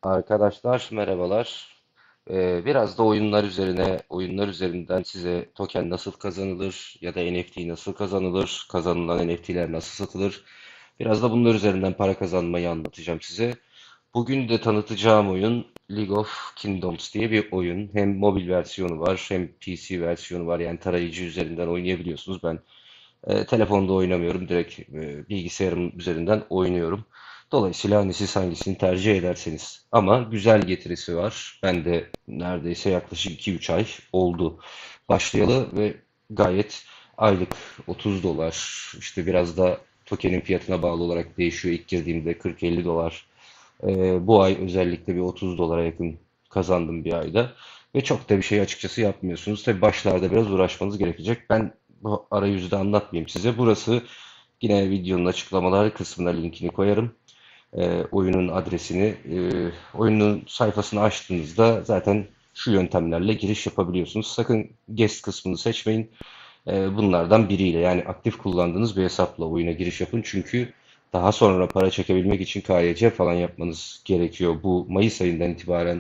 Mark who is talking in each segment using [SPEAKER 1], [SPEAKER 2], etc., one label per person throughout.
[SPEAKER 1] Arkadaşlar merhabalar. Biraz da oyunlar üzerinden size token nasıl kazanılır ya da NFT nasıl kazanılır, kazanılan NFT'ler nasıl satılır. Biraz da bunlar üzerinden para kazanmayı anlatacağım size. Bugün de tanıtacağım oyun League of Kingdoms diye bir oyun. Hem mobil versiyonu var, hem PC versiyonu var. Yani tarayıcı üzerinden oynayabiliyorsunuz. Ben telefonda oynamıyorum. Direkt bilgisayarım üzerinden oynuyorum. Dolayısıyla hani siz hangisini tercih ederseniz. Ama güzel getirisi var. Ben de neredeyse yaklaşık 2-3 ay oldu başlayalı ve gayet aylık 30 dolar işte biraz da tokenin fiyatına bağlı olarak değişiyor. İlk girdiğimde 40-50 dolar. Bu ay özellikle bir 30 dolara yakın kazandım bir ayda. Ve çok da bir şey açıkçası yapmıyorsunuz. Tabii başlarda biraz uğraşmanız gerekecek. Ben bu arayüzü de anlatmayayım size. Burası yine videonun açıklamalar kısmına linkini koyarım. Oyunun adresini, oyunun sayfasını açtığınızda zaten şu yöntemlerle giriş yapabiliyorsunuz. Sakın guest kısmını seçmeyin. Bunlardan biriyle yani aktif kullandığınız bir hesapla oyuna giriş yapın. Çünkü daha sonra para çekebilmek için KYC falan yapmanız gerekiyor. Bu Mayıs ayından itibaren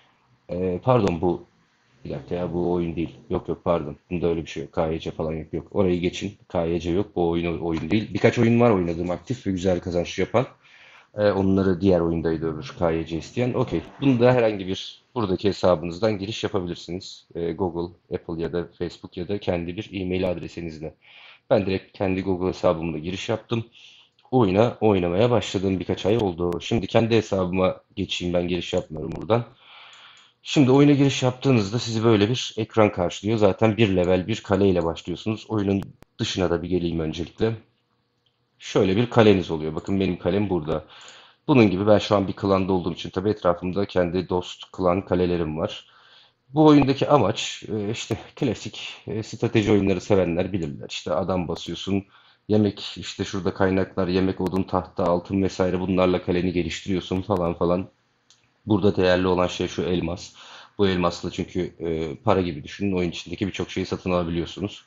[SPEAKER 1] pardon bu bir dakika ya bu oyun değil. Yok yok pardon. Bunda öyle bir şey yok. KYC falan yok. Yok. Orayı geçin. KYC yok. Bu oyun değil. Birkaç oyun var oynadığım aktif ve güzel kazanç yapan. Onları diğer oyundaydı öbür KYC isteyen. Okey. Bunda herhangi bir buradaki hesabınızdan giriş yapabilirsiniz. Google, Apple ya da Facebook ya da kendi bir e-mail adresinizle. Ben direkt kendi Google hesabımla giriş yaptım. Oyuna oynamaya başladığım birkaç ay oldu. Şimdi kendi hesabıma geçeyim. Ben giriş yapmıyorum buradan. Şimdi oyuna giriş yaptığınızda sizi böyle bir ekran karşılıyor. Zaten bir level bir kale ile başlıyorsunuz. Oyunun dışına da bir geleyim öncelikle. Şöyle bir kaleniz oluyor. Bakın benim kalem burada. Bunun gibi ben şu an bir klanda olduğum için tabii etrafımda kendi dost klan kalelerim var. Bu oyundaki amaç işte klasik strateji oyunları sevenler bilirler. İşte adam basıyorsun, yemek işte şurada kaynaklar, yemek, odun, tahta, altın vesaire bunlarla kaleni geliştiriyorsun falan falan. Burada değerli olan şey şu elmas. Bu elmasla çünkü para gibi düşünün. Oyun içindeki birçok şeyi satın alabiliyorsunuz.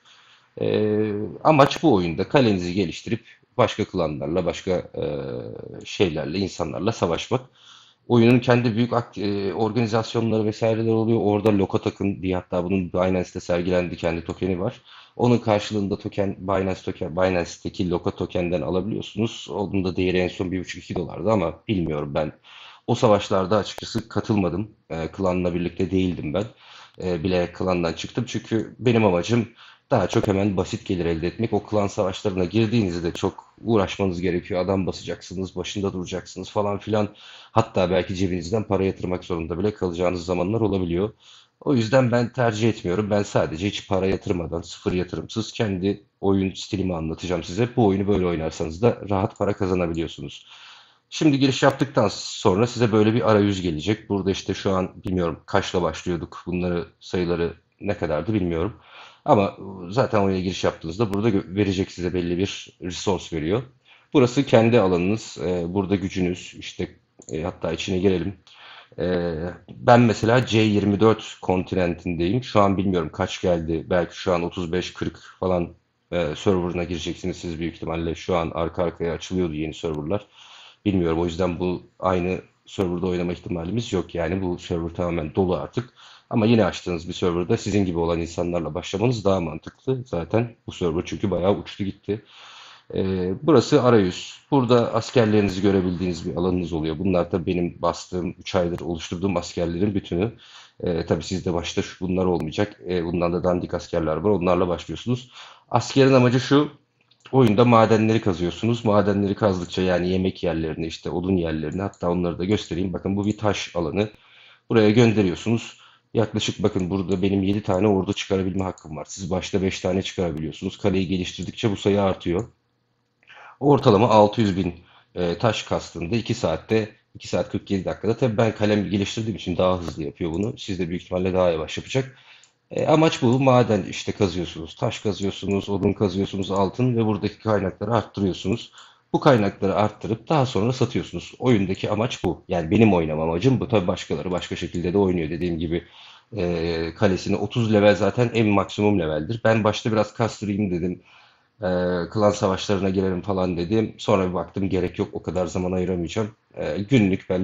[SPEAKER 1] Amaç bu oyunda kalenizi geliştirip başka klanlarla, başka şeylerle, insanlarla savaşmak. Oyunun kendi büyük organizasyonları vesaireler oluyor. Orada Lokotak'ın diye hatta bunun Binance'te sergilendiği kendi tokeni var. Onun karşılığında token, Binance'teki Loko token'den alabiliyorsunuz. Onun da değeri en son 1,5-2 dolardı ama bilmiyorum ben. O savaşlarda açıkçası katılmadım. Klanla birlikte değildim ben. Bile klandan çıktım çünkü benim amacım daha çok hemen basit gelir elde etmek. O klan savaşlarına girdiğinizde çok uğraşmanız gerekiyor. Adam basacaksınız, başında duracaksınız falan filan. Hatta belki cebinizden para yatırmak zorunda bile kalacağınız zamanlar olabiliyor. O yüzden ben tercih etmiyorum. Ben sadece hiç para yatırmadan, sıfır yatırımsız kendi oyun stilimi anlatacağım size. Bu oyunu böyle oynarsanız da rahat para kazanabiliyorsunuz. Şimdi giriş yaptıktan sonra size böyle bir arayüz gelecek. Burada işte şu an bilmiyorum kaçla başlıyorduk. Bunları sayıları ne kadardı bilmiyorum. Ama zaten oyuna giriş yaptığınızda burada verecek size belli bir resource veriyor. Burası kendi alanınız. Burada gücünüz işte hatta içine girelim. Ben mesela C24 kontinentindeyim. Şu an bilmiyorum kaç geldi. Belki şu an 35-40 falan serverına gireceksiniz siz büyük ihtimalle. Şu an arka arkaya açılıyordu yeni serverlar. Bilmiyorum o yüzden bu aynı serverda oynama ihtimalimiz yok. Yani bu server tamamen dolu artık. Ama yine açtığınız bir serverda sizin gibi olan insanlarla başlamanız daha mantıklı. Zaten bu server çünkü bayağı uçtu gitti. Burası arayüz. Burada askerlerinizi görebildiğiniz bir alanınız oluyor. Bunlar da benim bastığım 3 aydır oluşturduğum askerlerin bütünü. Tabii sizde başta bunlar olmayacak. Bundan da dandik askerler var. Onlarla başlıyorsunuz. Askerin amacı şu. Oyunda madenleri kazıyorsunuz. Madenleri kazdıkça yani yemek yerlerini, işte odun yerlerini hatta onları da göstereyim. Bakın bu bir taş alanı. Buraya gönderiyorsunuz. Yaklaşık bakın burada benim 7 tane ordu çıkarabilme hakkım var. Siz başta 5 tane çıkarabiliyorsunuz. Kaleyi geliştirdikçe bu sayı artıyor. Ortalama 600 bin taş kastığında 2 saatte 2 saat 47 dakikada tabii ben kalem geliştirdiğim için daha hızlı yapıyor bunu. Siz de büyük ihtimalle daha yavaş yapacak. Amaç bu. Maden işte kazıyorsunuz, taş kazıyorsunuz, odun kazıyorsunuz, altın ve buradaki kaynakları arttırıyorsunuz. Bu kaynakları arttırıp daha sonra satıyorsunuz. Oyundaki amaç bu. Yani benim oynama amacım bu. Tabii başkaları başka şekilde de oynuyor. Dediğim gibi kalesini 30 level zaten en maksimum leveldir. Ben başta biraz kastırayım dedim. Klan savaşlarına girelim falan dedim. Sonra bir baktım gerek yok o kadar zaman ayıramayacağım. Günlük ben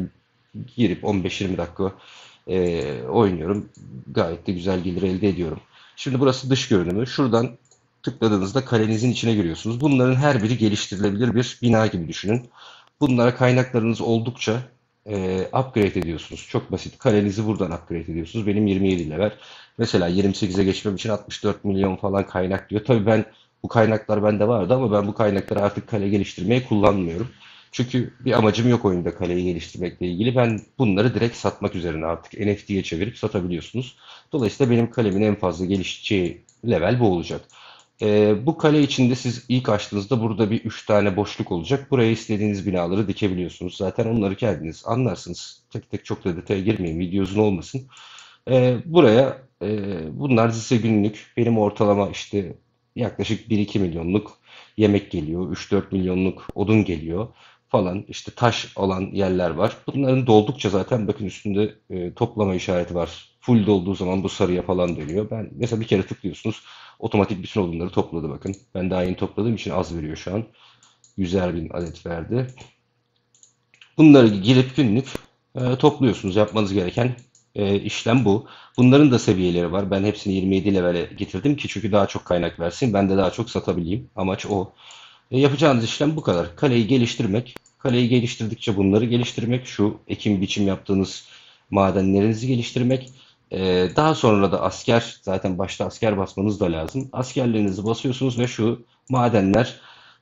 [SPEAKER 1] girip 15-20 dakika oynuyorum. Gayet de güzel gelir elde ediyorum. Şimdi burası dış görünümü. Şuradan tıkladığınızda kalenizin içine giriyorsunuz. Bunların her biri geliştirilebilir bir bina gibi düşünün. Bunlara kaynaklarınız oldukça upgrade ediyorsunuz. Çok basit. Kalenizi buradan upgrade ediyorsunuz. Benim 27 level. Mesela 28'e geçmem için 64 milyon falan kaynak diyor. Tabii bu kaynaklar bende vardı ama ben bu kaynakları artık kale geliştirmeye kullanmıyorum. Çünkü bir amacım yok oyunda kaleyi geliştirmekle ilgili. Ben bunları direkt satmak üzerine artık NFT'ye çevirip satabiliyorsunuz. Dolayısıyla benim kalemin en fazla gelişeceği level bu olacak. Bu kale içinde siz ilk açtığınızda burada bir 3 tane boşluk olacak. Buraya istediğiniz binaları dikebiliyorsunuz. Zaten onları kendiniz anlarsınız. Tek tek çok da detaya girmeyin. Video uzun olmasın. Buraya bunlar size günlük. Benim ortalama işte yaklaşık 1-2 milyonluk yemek geliyor. 3-4 milyonluk odun geliyor falan. İşte taş olan yerler var. Bunların doldukça zaten bakın üstünde toplama işareti var. Full dolduğu zaman bu sarıya falan dönüyor. Ben mesela bir kere tıklıyorsunuz. Otomatik bütün odunları topladı bakın. Ben daha yeni topladığım için az veriyor şu an. 100'er bin adet verdi. Bunları girip günlük topluyorsunuz. Yapmanız gereken işlem bu. Bunların da seviyeleri var. Ben hepsini 27 levele getirdim ki çünkü daha çok kaynak versin. Ben de daha çok satabileyim. Amaç o. Yapacağınız işlem bu kadar. Kaleyi geliştirmek. Kaleyi geliştirdikçe bunları geliştirmek. Şu ekim biçim yaptığınız madenlerinizi geliştirmek. Daha sonra da asker, zaten başta asker basmanız da lazım. Askerlerinizi basıyorsunuz ve şu madenler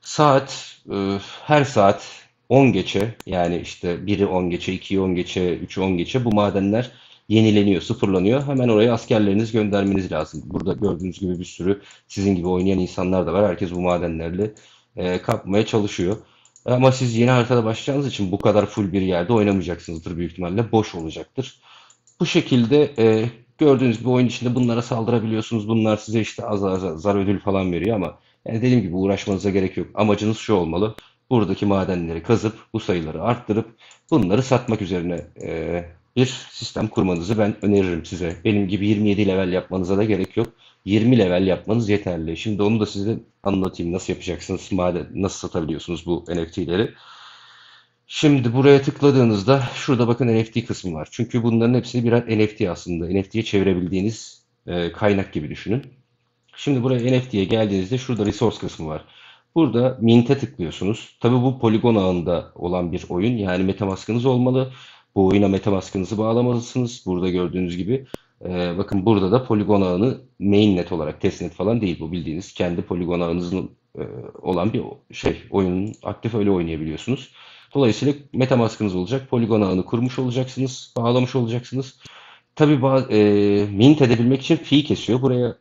[SPEAKER 1] her saat 10 geçe, yani işte biri 10 geçe, 2'yi 10 geçe, 3'ü 10 geçe bu madenler yenileniyor, sıfırlanıyor. Hemen oraya askerlerinizi göndermeniz lazım. Burada gördüğünüz gibi bir sürü sizin gibi oynayan insanlar da var. Herkes bu madenlerle kapmaya çalışıyor. Ama siz yeni haritada başlayacağınız için bu kadar full bir yerde oynamayacaksınızdır büyük ihtimalle. Boş olacaktır. Bu şekilde gördüğünüz gibi oyun içinde bunlara saldırabiliyorsunuz. Bunlar size işte zar ödül falan veriyor ama yani dediğim gibi uğraşmanıza gerek yok. Amacınız şu olmalı. Buradaki madenleri kazıp bu sayıları arttırıp bunları satmak üzerine bir sistem kurmanızı ben öneririm size. Benim gibi 27 level yapmanıza da gerek yok. 20 level yapmanız yeterli. Şimdi onu da size anlatayım. Nasıl yapacaksınız, nasıl satabiliyorsunuz bu NFT'leri. Şimdi buraya tıkladığınızda şurada bakın NFT kısmı var. Çünkü bunların hepsi birer NFT aslında. NFT'ye çevirebildiğiniz kaynak gibi düşünün. Şimdi buraya NFT'ye geldiğinizde şurada resource kısmı var. Burada Mint'e tıklıyorsunuz. Tabii bu Polygon ağında olan bir oyun. Yani MetaMask'ınız olmalı. Bu oyuna MetaMask'ınızı bağlamalısınız. Burada gördüğünüz gibi. Bakın burada da Polygon ağını mainnet olarak testnet falan değil. Bu bildiğiniz kendi Polygon ağınızın olan bir şey. Oyunun aktif öyle oynayabiliyorsunuz. Dolayısıyla MetaMask'ınız olacak. Polygon ağını kurmuş olacaksınız. Bağlamış olacaksınız. Tabii mint edebilmek için fee kesiyor. Buraya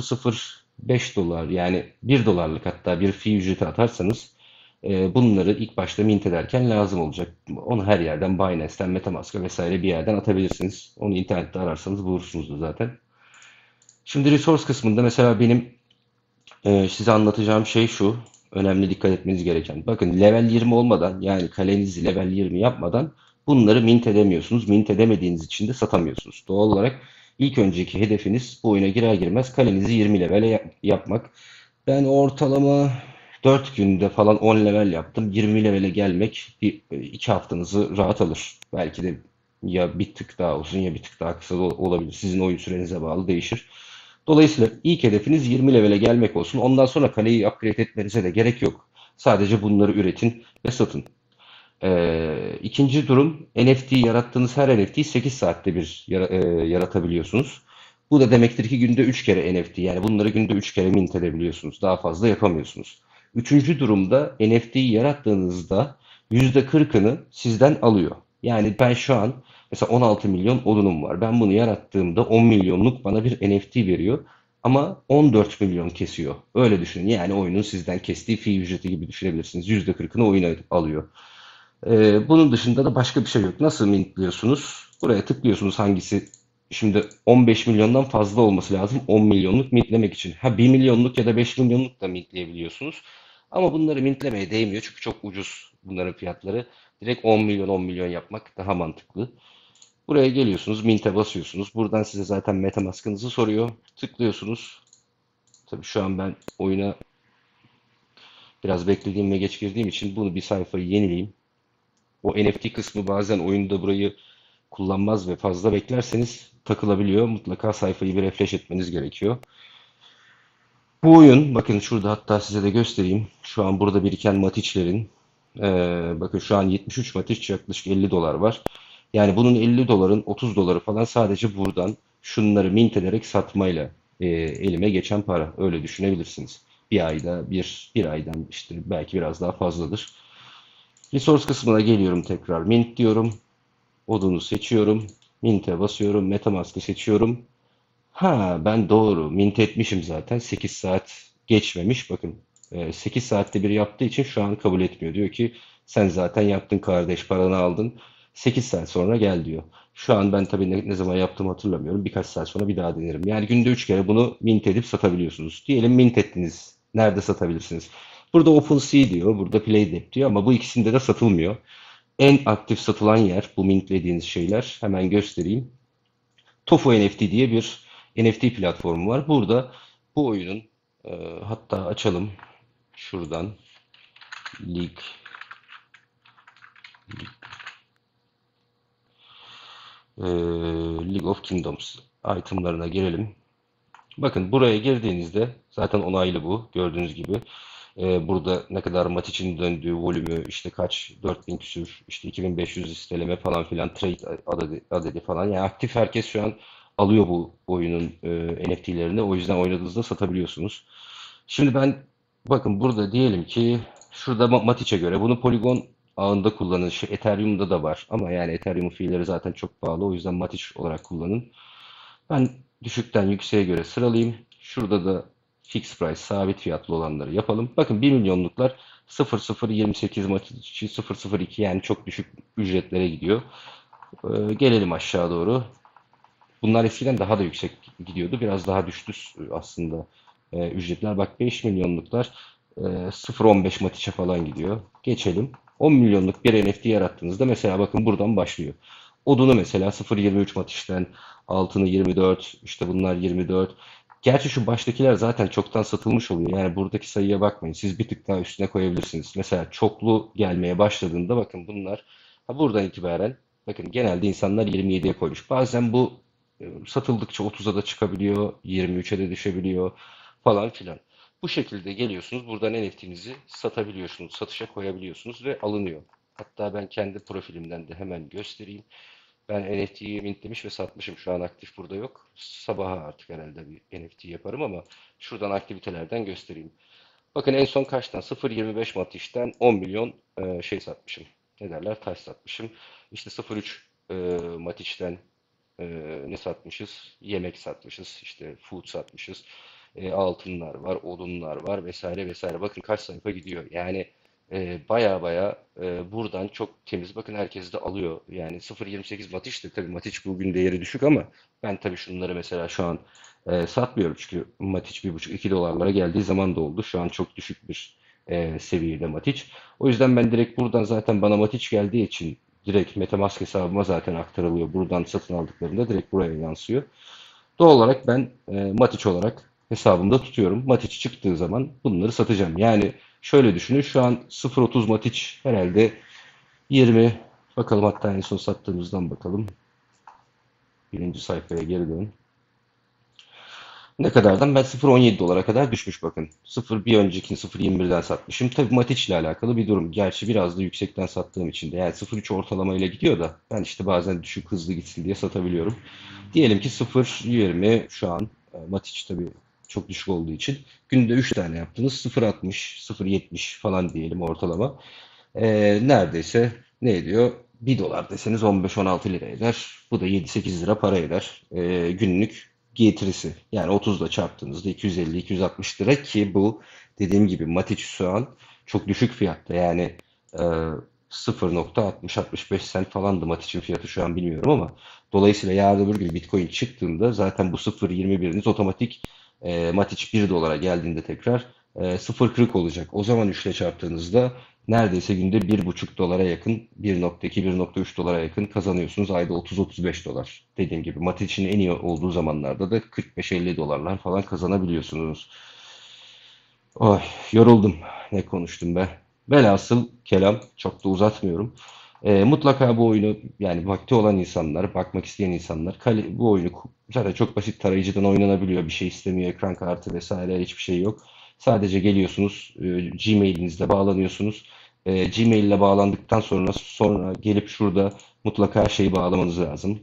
[SPEAKER 1] 0,05 dolar yani 1 dolarlık hatta bir fee ücreti atarsanız bunları ilk başta mint ederken lazım olacak. Onu her yerden Binance'ten, MetaMask'a vesaire bir yerden atabilirsiniz. Onu internette ararsanız bulursunuz da zaten. Şimdi resource kısmında mesela benim size anlatacağım şey şu. Önemli dikkat etmeniz gereken. Bakın level 20 olmadan yani kalenizi level 20 yapmadan bunları mint edemiyorsunuz. Mint edemediğiniz için de satamıyorsunuz. Doğal olarak ilk önceki hedefiniz bu oyuna girer girmez kalenizi 20 levele yapmak. Ben ortalama 4 günde falan 10 level yaptım. 20 levele gelmek 2 haftanızı rahat alır. Belki de ya bir tık daha uzun ya bir tık daha kısa da olabilir. Sizin oyun sürenize bağlı değişir. Dolayısıyla ilk hedefiniz 20 levele gelmek olsun. Ondan sonra kaleyi upgrade etmenize de gerek yok. Sadece bunları üretin ve satın. İkinci durum NFT yarattığınız her NFT'yi 8 saatte bir yaratabiliyorsunuz. Bu da demektir ki günde 3 kere NFT yani bunları günde 3 kere mint edebiliyorsunuz. Daha fazla yapamıyorsunuz. Üçüncü durumda NFT'yi yarattığınızda %40'ını sizden alıyor. Yani ben şu an mesela 16 milyon odunum var. Ben bunu yarattığımda 10 milyonluk bana bir NFT veriyor. Ama 14 milyon kesiyor. Öyle düşünün. Yani oyunun sizden kestiği fee ücreti gibi düşünebilirsiniz. %40'ını oyuna alıyor. Bunun dışında da başka bir şey yok. Nasıl mintliyorsunuz? Buraya tıklıyorsunuz hangisi? Şimdi 15 milyondan fazla olması lazım 10 milyonluk mintlemek için. Ha 1 milyonluk ya da 5 milyonluk da mintleyebiliyorsunuz. Ama bunları mintlemeye değmiyor çünkü çok ucuz bunların fiyatları. Direkt 10 milyon 10 milyon yapmak daha mantıklı. Buraya geliyorsunuz, mint'e basıyorsunuz. Buradan size zaten MetaMask'ınızı soruyor. Tıklıyorsunuz. Tabii şu an ben oyuna biraz beklediğim ve geç girdiğim için bunu bir sayfayı yenileyim. O NFT kısmı bazen oyunda burayı kullanmaz ve fazla beklerseniz takılabiliyor. Mutlaka sayfayı bir refresh etmeniz gerekiyor. Bu oyun, bakın şurada hatta size de göstereyim. Şu an burada biriken Matic'lerin, bakın şu an 73 Matic yaklaşık 50 dolar var. Yani bunun 50 doların 30 doları falan sadece buradan şunları mint ederek satmayla elime geçen para. Öyle düşünebilirsiniz. Bir ayda, bir aydan işte belki biraz daha fazladır. Resource kısmına geliyorum tekrar. Mint diyorum. Odunu seçiyorum. Mint'e basıyorum. MetaMask'ı seçiyorum. Ha, ben doğru. Mint etmişim zaten. 8 saat geçmemiş. Bakın 8 saatte bir yaptığı için şu an kabul etmiyor. Diyor ki sen zaten yaptın kardeş, paranı aldın. 8 saat sonra gel diyor. Şu an ben tabii ne zaman yaptığımı hatırlamıyorum. Birkaç saat sonra bir daha denerim. Yani günde 3 kere bunu mint edip satabiliyorsunuz. Diyelim mint ettiniz. Nerede satabilirsiniz? Burada OpenSea diyor. Burada PlayDep diyor ama bu ikisinde de satılmıyor. En aktif satılan yer bu mintlediğiniz şeyler. Hemen göstereyim. Tofu NFT diye bir NFT platformu var. Burada bu oyunun hatta açalım şuradan League, e, League of Kingdoms itemlarına girelim. Bakın buraya girdiğinizde zaten onaylı bu gördüğünüz gibi. Burada ne kadar maç için döndüğü volümü işte kaç 4000 küsür işte 2500 isteleme falan filan trade adedi falan. Yani aktif herkes şu an alıyor bu oyunun NFT'lerini. O yüzden oynadığınızda satabiliyorsunuz. Şimdi ben bakın burada diyelim ki şurada Matic'e göre bunu Polygon ağında kullanın. Şu Ethereum'da da var ama yani Ethereum'un fiilleri zaten çok pahalı. O yüzden Matic olarak kullanın. Ben düşükten yükseğe göre sıralayayım. Şurada da fix price sabit fiyatlı olanları yapalım. Bakın 1 milyonluklar 0,028 maçı 0,02 yani çok düşük ücretlere gidiyor. Gelelim aşağı doğru. Bunlar eskiden daha da yüksek gidiyordu. Biraz daha düştü aslında ücretler. Bak 5 milyonluklar 0,15 Matic'e falan gidiyor. Geçelim. 10 milyonluk bir NFT yarattığınızda mesela bakın buradan başlıyor. Odunu mesela 0,23 Matic'ten, altını 24, işte bunlar 24. Gerçi şu baştakiler zaten çoktan satılmış oluyor. Yani buradaki sayıya bakmayın. Siz bir tık daha üstüne koyabilirsiniz. Mesela çoklu gelmeye başladığında bakın bunlar buradan itibaren bakın genelde insanlar 27'ye koymuş. Bazen bu satıldıkça 30'a da çıkabiliyor, 23'e de düşebiliyor falan filan. Bu şekilde geliyorsunuz. Buradan NFT'nizi satabiliyorsunuz, satışa koyabiliyorsunuz ve alınıyor. Hatta ben kendi profilimden de hemen göstereyim. Ben NFT'yi mintlemiş ve satmışım. Şu an aktif burada yok. Sabaha artık herhalde bir NFT yaparım ama şuradan aktivitelerden göstereyim. Bakın en son kaçtan? 0,25 Matiş'ten 10 milyon şey satmışım. Ne derler? Taş satmışım. İşte 0,3 Matiç'ten ne satmışız? Yemek satmışız. İşte food satmışız. Altınlar var, odunlar var vesaire vesaire. Bakın kaç sayfa gidiyor. Yani baya baya buradan çok temiz. Bakın herkes de alıyor. Yani 0,28 Matiç de tabii Matiç bugün değeri düşük ama ben tabii şunları mesela şu an satmıyorum. Çünkü Matiç 1,5-2 dolarlara geldiği zaman da oldu. Şu an çok düşük bir seviyede Matiç. O yüzden ben direkt buradan zaten bana Matiç geldiği için direkt MetaMask hesabıma zaten aktarılıyor. Buradan satın aldıklarında direkt buraya yansıyor. Doğal olarak ben Matic olarak hesabımda tutuyorum. Matic çıktığı zaman bunları satacağım. Yani şöyle düşünün şu an 0,30 Matic herhalde 20 bakalım hatta en son sattığımızdan bakalım. Birinci sayfaya geri dön. Ne kadardan? Ben 0,17 dolara kadar düşmüş bakın. 0 bir önceki 0,21'den satmışım. Tabii Matic ile alakalı bir durum. Gerçi biraz da yüksekten sattığım için de. Yani 0,3 ortalama ile gidiyor da ben işte bazen düşük hızlı gitsin diye satabiliyorum. Diyelim ki 0,20 şu an Matic tabii çok düşük olduğu için günde 3 tane yaptınız. 0,60, 0,70 falan diyelim ortalama. Neredeyse ne ediyor? 1 dolar deseniz 15-16 lira eder. Bu da 7-8 lira para eder. Günlük getirisi. Yani 30'la çarptığınızda 250-260 lira ki bu dediğim gibi Matic şu an çok düşük fiyatta. Yani e, 0,60-65 sent falandı Matic'in fiyatı şu an bilmiyorum ama dolayısıyla yarın öbür gün Bitcoin çıktığında zaten bu 0,21'iniz otomatik Matic 1 dolara geldiğinde tekrar 0,40 olacak. O zaman 3 ile çarptığınızda neredeyse günde 1,5 dolara yakın 1,2-1,3 dolara yakın kazanıyorsunuz. Ayda 30-35 dolar. Dediğim gibi Matic'in en iyi olduğu zamanlarda da 45-50 dolarlar falan kazanabiliyorsunuz. Oy, yoruldum. Ne konuştum be. Velhasıl kelam çok da uzatmıyorum. Mutlaka bu oyunu, yani vakti olan insanlar, bakmak isteyen insanlar, bu oyunu zaten çok basit, tarayıcıdan oynanabiliyor. Bir şey istemiyor, ekran kartı vesaire hiçbir şey yok. Sadece geliyorsunuz, Gmail'inizle bağlanıyorsunuz. Gmail ile bağlandıktan sonra gelip şurada mutlaka şeyi bağlamanız lazım.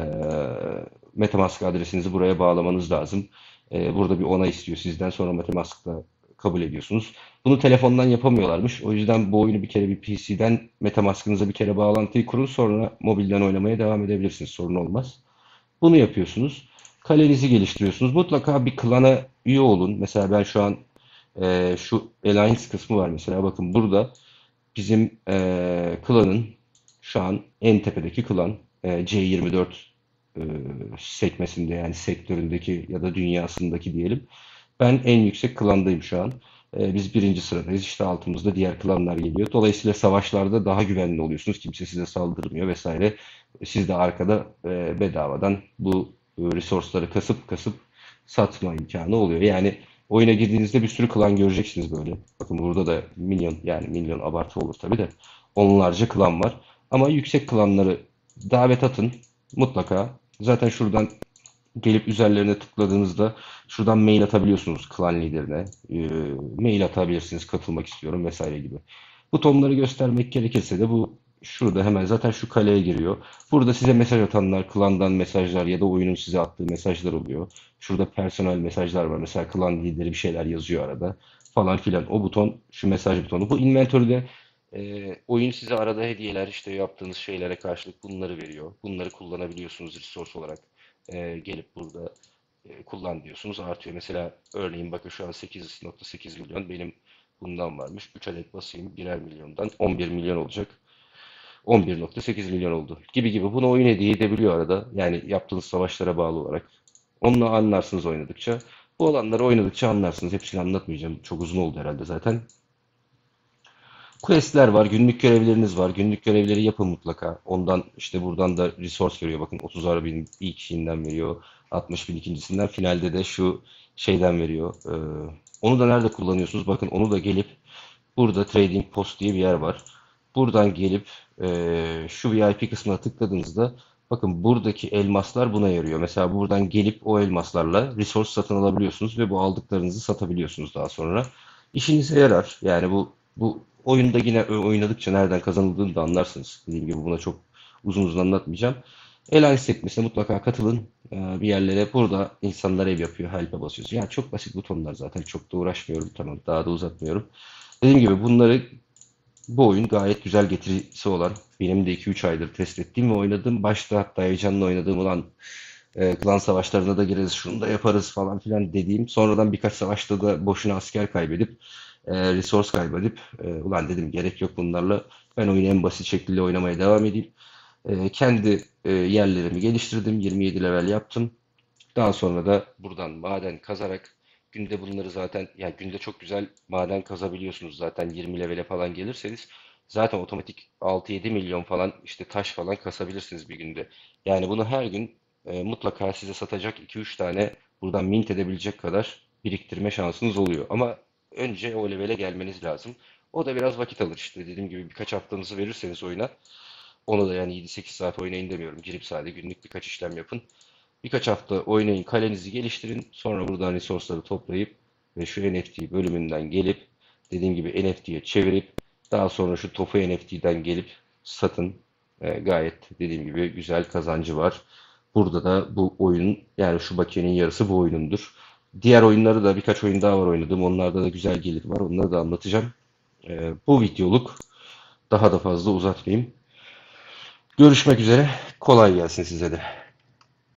[SPEAKER 1] MetaMask adresinizi buraya bağlamanız lazım. Burada bir onay istiyor sizden, sonra MetaMask'la kabul ediyorsunuz. Bunu telefondan yapamıyorlarmış. O yüzden bu oyunu bir kere bir PC'den MetaMask'ınıza bir kere bağlantıyı kurun. Sonra mobilden oynamaya devam edebilirsiniz. Sorun olmaz. Bunu yapıyorsunuz. Kalenizi geliştiriyorsunuz. Mutlaka bir klana üye olun. Mesela ben şu an şu Alliance kısmı var mesela. Bakın burada bizim klanın şu an en tepedeki klan C24 e, sekmesinde, yani sektöründeki ya da dünyasındaki diyelim. Ben en yüksek klandayım şu an. Biz birinci sıradayız. İşte altımızda diğer klanlar geliyor. Dolayısıyla savaşlarda daha güvenli oluyorsunuz. Kimse size saldırmıyor vesaire. Siz de arkada bedavadan bu resource'ları kasıp kasıp satma imkanı oluyor. Yani oyuna girdiğinizde bir sürü klan göreceksiniz böyle. Bakın burada da milyon, yani milyon abartı olur tabii de, onlarca klan var. Ama yüksek klanları davet atın mutlaka. Zaten şuradan gelip üzerlerine tıkladığınızda şuradan mail atabiliyorsunuz klan liderine. Mail atabilirsiniz, katılmak istiyorum vesaire gibi. Butonları göstermek gerekirse de bu şurada hemen zaten şu kaleye giriyor. Burada size mesaj atanlar, klandan mesajlar ya da oyunun size attığı mesajlar oluyor. Şurada personel mesajlar var. Mesela klan lideri bir şeyler yazıyor arada falan filan. O buton şu mesaj butonu. Bu inventörde oyun size arada hediyeler, işte yaptığınız şeylere karşılık bunları veriyor. Bunları kullanabiliyorsunuz resource olarak. Gelip burada kullan diyorsunuz, artıyor. Mesela örneğin bakın şu an 8,8 milyon benim bundan varmış. 3 adet basayım, birer milyondan 11 milyon olacak. 11,8 milyon oldu. Gibi gibi. Bunu oyun hediye edebiliyor arada. Yani yaptığınız savaşlara bağlı olarak. Onunla anlarsınız oynadıkça. Bu olanları oynadıkça anlarsınız. Hepsini anlatmayacağım. Çok uzun oldu herhalde zaten. Quest'ler var, günlük görevleriniz var. Günlük görevleri yapın mutlaka. Ondan işte buradan da resource veriyor. Bakın 30 bin ilk şeyinden veriyor. 60 bin ikincisinden. Finalde de şu şeyden veriyor. Onu da nerede kullanıyorsunuz? Bakın onu da gelip burada Trading Post diye bir yer var. Buradan gelip şu VIP kısmına tıkladığınızda bakın buradaki elmaslar buna yarıyor. Mesela buradan gelip o elmaslarla resource satın alabiliyorsunuz ve bu aldıklarınızı satabiliyorsunuz daha sonra. İşinize yarar. Yani bu oyunda yine oynadıkça nereden kazanıldığını da anlarsınız. Dediğim gibi buna çok uzun uzun anlatmayacağım. El sekmesine mutlaka katılın. Bir yerlere burada insanlar ev yapıyor. Help'e basıyorsunuz. Yani çok basit butonlar zaten. Çok da uğraşmıyorum. Tamam, daha da uzatmıyorum. Dediğim gibi bu oyun gayet güzel getirisi olan, benim de 2-3 aydır test ettiğim ve oynadığım, başta hatta heyecanla oynadığım olan klan savaşlarına da gireriz, şunu da yaparız falan filan dediğim, sonradan birkaç savaşta da boşuna asker kaybedip resource kaybedip ulan dedim gerek yok bunlarla, ben oyunu en basit şekilde oynamaya devam edeyim. Kendi yerlerimi geliştirdim, 27 level yaptım. Daha sonra da buradan maden kazarak günde bunları zaten, yani günde çok güzel maden kazabiliyorsunuz zaten. 20 levele falan gelirseniz zaten otomatik 6-7 milyon falan işte taş falan kasabilirsiniz bir günde. Yani bunu her gün mutlaka size satacak 2-3 tane buradan mint edebilecek kadar biriktirme şansınız oluyor. Ama önce o levele gelmeniz lazım. O da biraz vakit alır işte, dediğim gibi birkaç haftanızı verirseniz oyuna. Onu da yani 7-8 saat oynayın demiyorum. Girip sadece günlük birkaç işlem yapın. Birkaç hafta oynayın, kalenizi geliştirin. Sonra buradan resource'ları toplayıp ve şu NFT bölümünden gelip dediğim gibi NFT'ye çevirip daha sonra şu Tofu NFT'den gelip satın. Gayet dediğim gibi güzel kazancı var. Burada da bu oyun, yani şu bakiyenin yarısı bu oyunundur. Diğer oyunları da, birkaç oyun daha var oynadım. Onlarda da güzel gelir var. Onları da anlatacağım. Bu videoluk, daha da fazla uzatmayayım. Görüşmek üzere. Kolay gelsin size de.